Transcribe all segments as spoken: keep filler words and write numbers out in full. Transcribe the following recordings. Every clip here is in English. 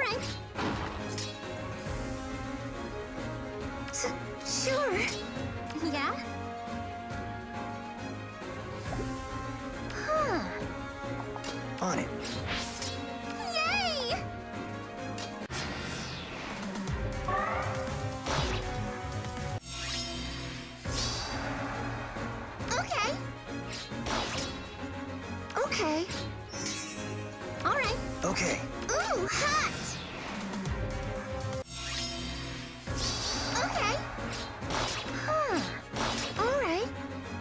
right. S sure. Yeah? Huh. On it. Yay! Okay. Okay. All right. Okay. Ooh, hot! Okay. Huh. All right.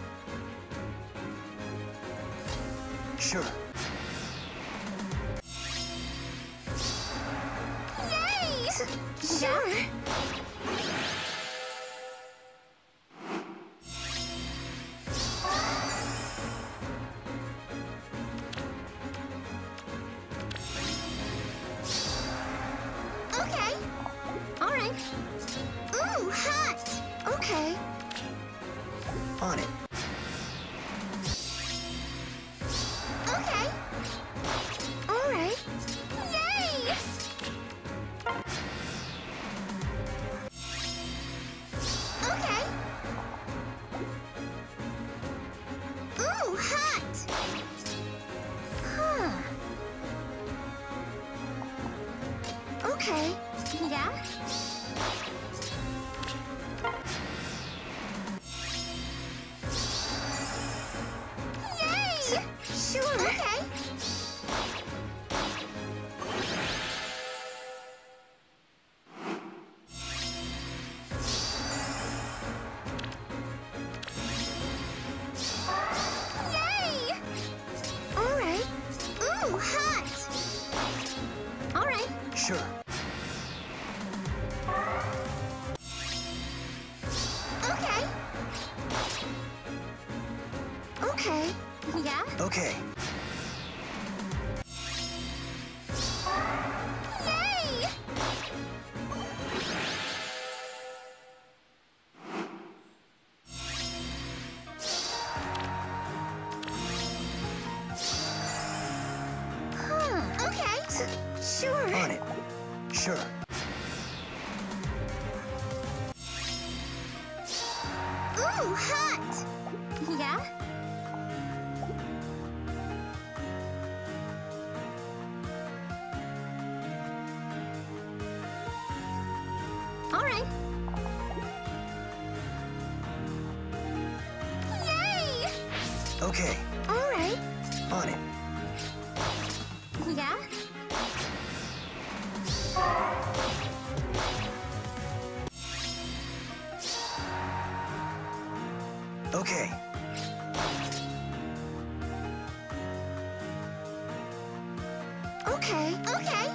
Sure. Yay! S sure. Okay. All right. Ooh, hot! Okay. On it. Okay. All right. Yay! Okay. Ooh, hot! Huh. Okay. Yeah? Yay! S sure. Okay. Yay! All right. Ooh, hot! All right. Sure. Okay. Okay. Yeah? Okay. Yay! Huh. Okay. S sure. On it. Sure. Ooh, hot! Yeah? All right. Yay! Okay. All right. On it. Yeah? Okay. Okay. Okay.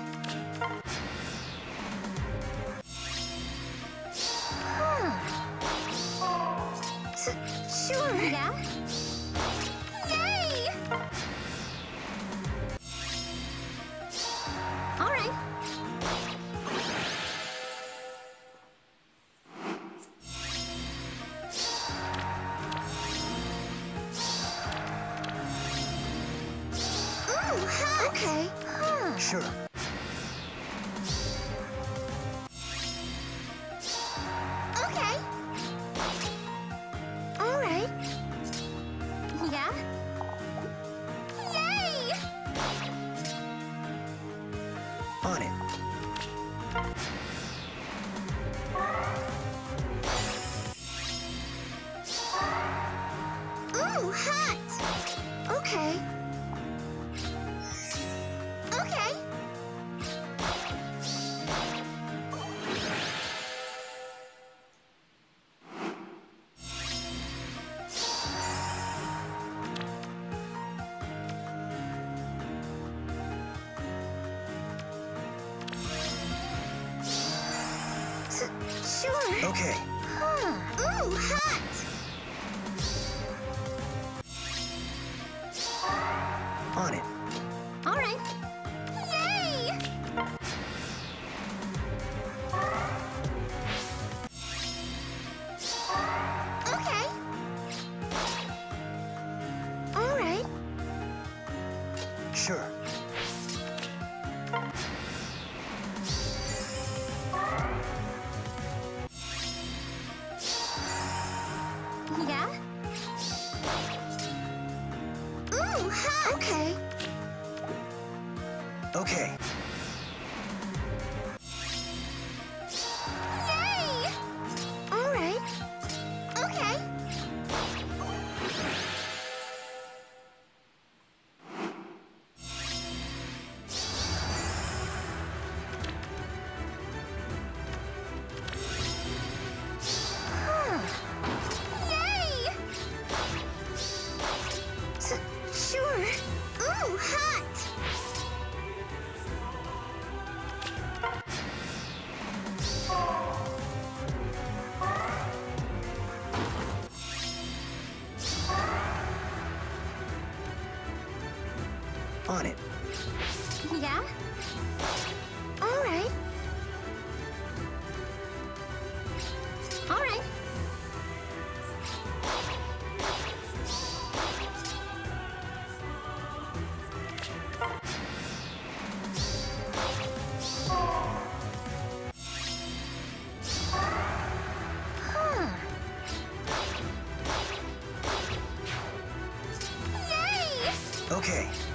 Huh. S sure. Yeah? Yay! All right. Ooh, hot! Okay. Huh. Sure. Okay. All right. Yeah? Yay! On it. Ooh, hot! Okay. Okay. S sure. Okay. Huh. Ooh, hot! On it. All right. Yay! Okay. All right. Sure. hot! Okay. Okay. Yay! All right. Okay. Huh. Yay! S sure. Ooh, hot! On it. Yeah? All right. All right. Huh. Yay! Okay.